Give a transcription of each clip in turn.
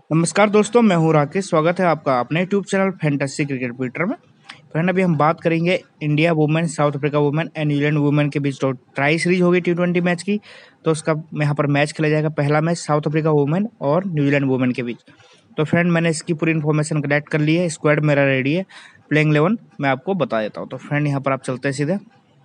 नमस्कार दोस्तों, मैं हूं राकेश। स्वागत है आपका अपने YouTube channel fantasy cricket Twitter में। फ्रेंड, अभी हम बात करेंगे India women, south Africa women and New Zealand women के बीच जो ट्राई सीरीज होगी T20 मैच की। तो उसका यहाँ पर मैच खेला जाएगा। पहला मैच साउथ अफ्रीका वुमेन और न्यूजीलैंड वुमेन के बीच। तो फ्रेंड, मैंने इसकी पूरी इन्फॉर्मेशन कलेक्ट कर ली है। स्क्वाड मेरा रेडी है, प्लेइंग 11 मैं आपको बता देता हूँ। तो फ्रेंड, यहाँ पर आप चलते हैं सीधे।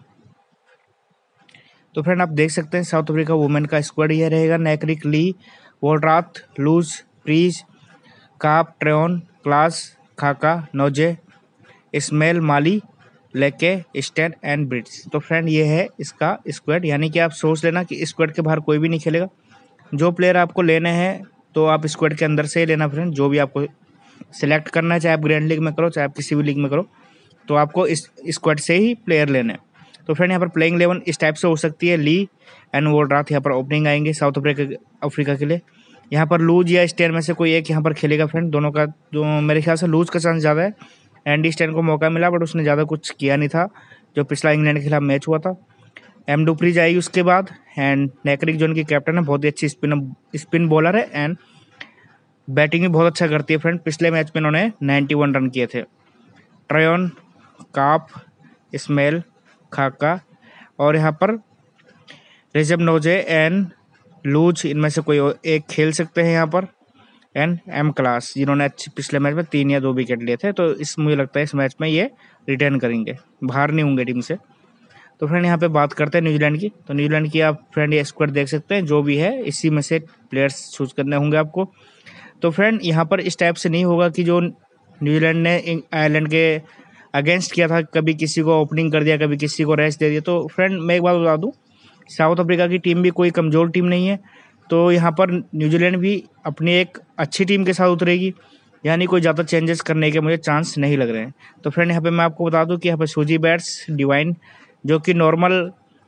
तो फ्रेंड, आप देख सकते हैं साउथ अफ्रीका वुमेन का स्क्वाड यह रहेगा। नेक्रिक, Lee, Wolvaardt, Luus, Preez, Kapp, Tryon, Klaas, Khaka, नोजे, इस्माइल, माली, लेके, स्टैन एंड ब्रिट्स। तो फ्रेंड, ये है इसका स्क्वाड। यानी कि आप सोच लेना कि स्क्वाड के बाहर कोई भी नहीं खेलेगा। जो प्लेयर आपको लेने हैं तो आप स्क्वाड के अंदर से ही लेना। फ्रेंड, जो भी आपको सिलेक्ट करना है, चाहे आप ग्रैंड लीग में करो, चाहे आप किसी भी लीग में करो, तो आपको इस स्क्वाड से ही प्लेयर लेने हैं। तो फ्रेंड, यहाँ पर प्लेइंग 11 इस टाइप से हो सकती है। ली एंड वोल्ड्राथ यहाँ पर ओपनिंग आएंगे साउथ अफ्रीका के लिए। यहाँ पर लूज या स्टेन में से कोई एक यहाँ पर खेलेगा। फ्रेंड, दोनों का जो मेरे ख्याल से लूज का चांस ज़्यादा है। एंडी स्टेन को मौका मिला बट उसने ज़्यादा कुछ किया नहीं था जो पिछला इंग्लैंड के खिलाफ मैच हुआ था। एम डुप्रीज आएगी उसके बाद। एंड नेक्रिक जो उनकी कैप्टन है, बहुत ही अच्छी स्पिन बॉलर है एंड बैटिंग भी बहुत अच्छा करती है। फ्रेंड, पिछले मैच में उन्होंने 91 रन किए थे। ट्रेन, काप, इस्माइल, खाका और यहाँ पर रिजब, नोजे एंड लूज, इनमें से कोई एक खेल सकते हैं यहाँ पर। एंड एम क्लास, जिन्होंने अच्छी पिछले मैच में 3 या 2 विकेट लिए थे। तो मुझे लगता है इस मैच में ये रिटर्न करेंगे, बाहर नहीं होंगे टीम से। तो फ्रेंड, यहाँ पे बात करते हैं न्यूजीलैंड की। तो न्यूजीलैंड की आप फ्रेंड ये स्क्वाड देख सकते हैं। जो भी है इसी में से प्लेयर्स चूज करने होंगे आपको। तो फ्रेंड, यहाँ पर इस टाइप से नहीं होगा कि जो न्यूजीलैंड ने आयरलैंड के अगेंस्ट किया था, कभी किसी को ओपनिंग कर दिया, कभी किसी को रेस्ट दे दिया। तो फ्रेंड, मैं एक बात बता दूं, साउथ अफ्रीका की टीम भी कोई कमज़ोर टीम नहीं है। तो यहाँ पर न्यूजीलैंड भी अपनी एक अच्छी टीम के साथ उतरेगी। यानी कोई ज़्यादा चेंजेस करने के मुझे चांस नहीं लग रहे हैं। तो फ्रेंड, यहाँ पे मैं आपको बता दूं कि यहाँ पर सूजी बैट्स, डिवाइन जो कि नॉर्मल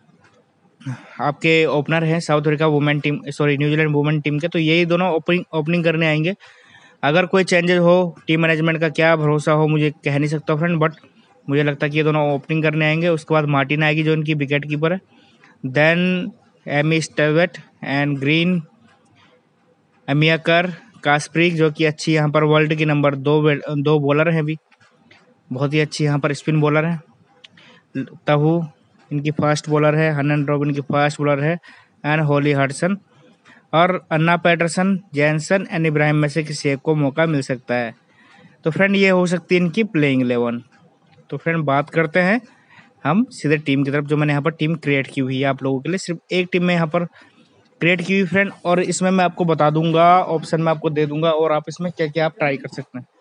आपके ओपनर हैं South Africa women team, sorry New Zealand women team के। तो यही दोनों ओपनिंग करने आएंगे। अगर कोई चेंजेस हो, टीम मैनेजमेंट का क्या भरोसा हो मुझे कह नहीं सकता फ्रेंड, बट मुझे लगता है कि ये दोनों ओपनिंग करने आएंगे। उसके बाद मार्टिन आएगी जो इनकी विकेट कीपर है। Then Amy Satterthwaite and Green, Amelia Kerr, Kasperek जो कि अच्छी यहाँ पर वर्ल्ड की नंबर 2 बॉलर हैं अभी, बहुत ही अच्छी यहाँ पर स्पिन बॉलर है। तहू इनकी फास्ट बॉलर है। हनन रॉबिन की फास्ट बॉलर है। एंड होली हडसन और Anna Peterson, Jensen and Ibrahim में से किसी एक को मौका मिल सकता है। तो फ्रेंड, ये हो सकती है इनकी प्लेइंग 11। तो फ्रेंड, बात करते हैं हम सीधे टीम की तरफ। जो मैंने यहाँ पर टीम क्रिएट की हुई है आप लोगों के लिए, सिर्फ एक टीम में यहाँ पर क्रिएट की हुई फ्रेंड। और इसमें मैं आपको बता दूंगा, ऑप्शन में आपको दे दूंगा और आप इसमें क्या क्या आप ट्राई कर सकते हैं।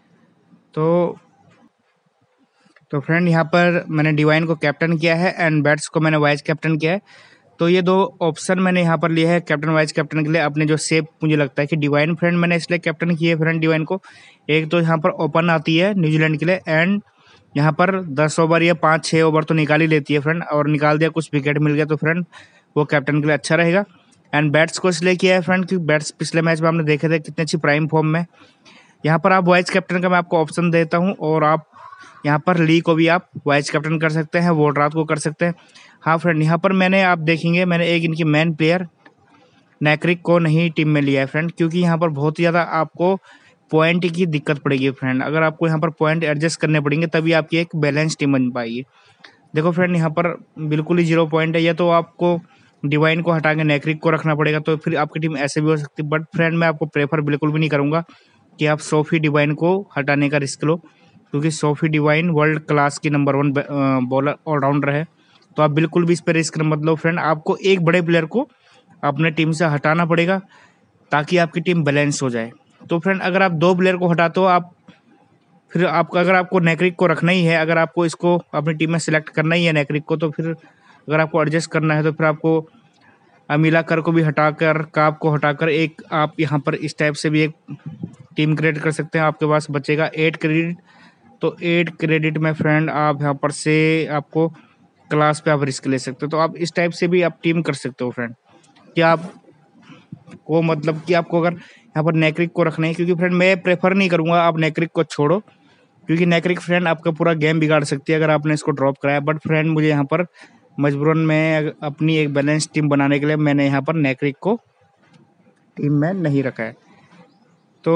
तो फ्रेंड, यहाँ पर मैंने डिवाइन को कैप्टन किया है एंड बैट्स को मैंने वाइस कैप्टन किया है। तो ये 2 ऑप्शन मैंने यहाँ पर लिए हैं कैप्टन वाइस कैप्टन के लिए। अपने जो सेप मुझे लगता है कि डिवाइन फ्रेंड मैंने इसलिए कैप्टन की है फ्रेंड डिवाइन को। एक तो यहाँ पर ओपन आती है न्यूजीलैंड के लिए एंड यहाँ पर 10 ओवर या 5-6 ओवर तो निकाल ही लेती है फ्रेंड। और निकाल दिया, कुछ विकेट मिल गया तो फ्रेंड वो कैप्टन के लिए अच्छा रहेगा। एंड बैट्स को इसलिए किया है फ्रेंड क्योंकि बैट्स पिछले मैच में हमने देखे थे कितनी अच्छी प्राइम फॉर्म में। यहाँ पर आप वाइस कैप्टन का मैं आपको ऑप्शन देता हूँ और आप यहाँ पर ली को भी आप वाइस कैप्टन कर सकते हैं, वोल्ड्राथ को कर सकते हैं। हाँ फ्रेंड, यहाँ पर मैंने आप देखेंगे मैंने एक इनकी मेन प्लेयर नेक्रिक को नहीं टीम में लिया है फ्रेंड, क्योंकि यहाँ पर बहुत ही ज़्यादा आपको पॉइंट की दिक्कत पड़ेगी फ्रेंड। अगर आपको यहाँ पर पॉइंट एडजस्ट करने पड़ेंगे तभी आपकी एक बैलेंस टीम बन पाएगी। देखो फ्रेंड, यहाँ पर बिल्कुल ही 0 पॉइंट है। या तो आपको डिवाइन को हटा के नेक्रिक को रखना पड़ेगा, तो फिर आपकी टीम ऐसे भी हो सकती है। बट फ्रेंड, मैं आपको प्रेफर बिल्कुल भी नहीं करूँगा कि आप सोफी डिवाइन को हटाने का रिस्क लो, क्योंकि सोफी डिवाइन वर्ल्ड क्लास की नंबर 1 बॉलर ऑलराउंडर है। तो आप बिल्कुल भी इस पर रिस्क मत लो फ्रेंड। आपको एक बड़े प्लेयर को अपने टीम से हटाना पड़ेगा ताकि आपकी टीम बैलेंस हो जाए। तो फ्रेंड, अगर आप 2 प्लेयर को हटाते हो, आप फिर आपको अगर आपको नेक्रिक को रखना ही है, अगर आपको इसको अपनी टीम में सिलेक्ट करना ही है नेक्रिक को, तो फिर अगर आपको एडजस्ट करना है तो फिर आपको अमीला कर को भी हटाकर, काप को हटाकर एक आप यहाँ पर इस टाइप से भी एक टीम क्रिएट कर सकते हैं। आपके पास बचेगा 8 क्रेडिट। तो 8 क्रेडिट में फ्रेंड आप यहाँ पर से आपको क्लास पे आप रिस्क ले सकते हो। तो आप इस टाइप से भी आप टीम कर सकते हो फ्रेंड, कि आपको मतलब कि आपको अगर यहाँ पर नेक्रिक को रखना है, क्योंकि फ्रेंड मैं प्रेफर नहीं करूँगा आप नेक्रिक को छोड़ो, क्योंकि नेक्रिक फ्रेंड आपका पूरा गेम बिगाड़ सकती है अगर आपने इसको ड्रॉप कराया। बट फ्रेंड, मुझे यहाँ पर मजबूरन में अपनी एक बैलेंस टीम बनाने के लिए मैंने यहाँ पर नेक्रिक को टीम में नहीं रखा है। तो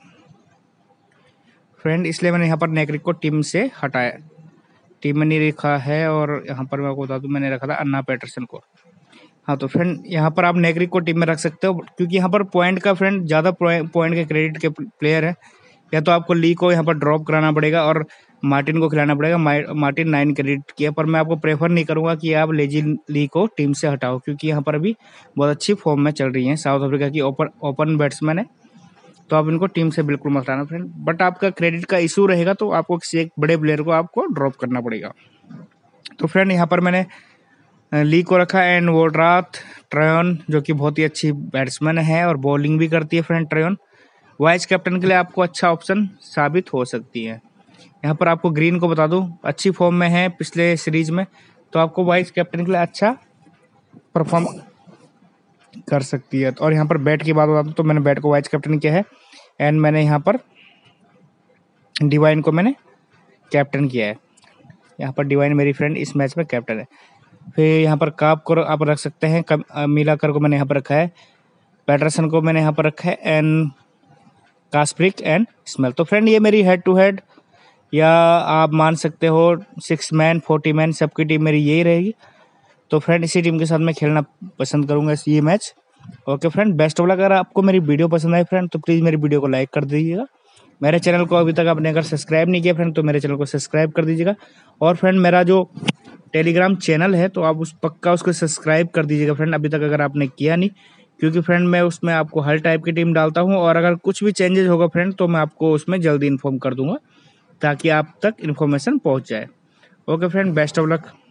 फ्रेंड इसलिए मैंने यहाँ पर नेक्रिक को टीम से हटाया, टीम में नहीं रखा है। और यहाँ पर मैं आपको बता दूँ मैंने रखा था अन्ना पैटरसन को। हाँ तो फ्रेंड यहाँ पर आप नेक्रिक को टीम में रख सकते हो, क्योंकि यहाँ पर पॉइंट का फ्रेंड ज़्यादा पॉइंट के क्रेडिट के प्लेयर है। या तो आपको ली को यहाँ पर ड्रॉप कराना पड़ेगा और मार्टिन को खिलाना पड़ेगा। मार्टिन 9 क्रेडिट की है, पर मैं आपको प्रेफर नहीं करूँगा कि आप लेजी ली को टीम से हटाओ, क्योंकि यहाँ पर अभी बहुत अच्छी फॉर्म में चल रही हैं साउथ अफ्रीका की ओपन बैट्समैन है। तो आप इनको टीम से बिल्कुल मत हटाना फ्रेंड, बट आपका क्रेडिट का इशू रहेगा तो आपको किसी एक बड़े प्लेयर को आपको ड्रॉप करना पड़ेगा। तो फ्रेंड यहाँ पर मैंने ली को रखा एंड वोल्ड्राथ ट्रायन, जो कि बहुत ही अच्छी बैट्समैन है और बॉलिंग भी करती है फ्रेंड ट्रायन, वाइस कैप्टन के लिए आपको अच्छा ऑप्शन साबित हो सकती है। यहाँ पर आपको ग्रीन को बता दूं अच्छी फॉर्म में है पिछले सीरीज में, तो आपको वाइस कैप्टन के लिए अच्छा परफॉर्म कर सकती है। और यहाँ पर बैट की बात बता दूं तो मैंने बैट को वाइस कैप्टन किया है एंड मैंने यहाँ पर डिवाइन को मैंने कैप्टन किया है। यहाँ पर डिवाइन मेरी फ्रेंड इस मैच में कैप्टन है। फिर यहाँ पर काप को आप रख सकते हैं, मिलाकर को मैंने यहाँ पर रखा है, पैटरसन को मैंने यहाँ पर रखा है एंड कास्प्रिक एंड स्मेल। तो फ्रेंड ये मेरी हेड टू हेड, या आप मान सकते हो 6 मैन 40 मैन सबकी टीम मेरी यही रहेगी। तो फ्रेंड इसी टीम के साथ मैं खेलना पसंद करूंगा ये match. Okay friend, best of luck. अगर आपको मेरी वीडियो पसंद आई फ्रेंड तो प्लीज़ मेरी वीडियो को लाइक कर दीजिएगा। मेरे चैनल को अभी तक आपने अगर सब्सक्राइब नहीं किया फ्रेंड तो मेरे चैनल को सब्सक्राइब कर दीजिएगा। और फ्रेंड मेरा जो टेलीग्राम चैनल है तो आप पक्का उसको सब्सक्राइब कर दीजिएगा फ्रेंड, अभी तक अगर आपने किया नहीं, क्योंकि फ्रेंड मैं उसमें आपको हर टाइप की टीम डालता हूँ और अगर कुछ भी चेंजेस होगा फ्रेंड तो मैं आपको उसमें जल्दी इन्फॉर्म कर दूंगा ताकि आप तक इन्फॉर्मेशन पहुँच जाए। Okay friend, best of luck.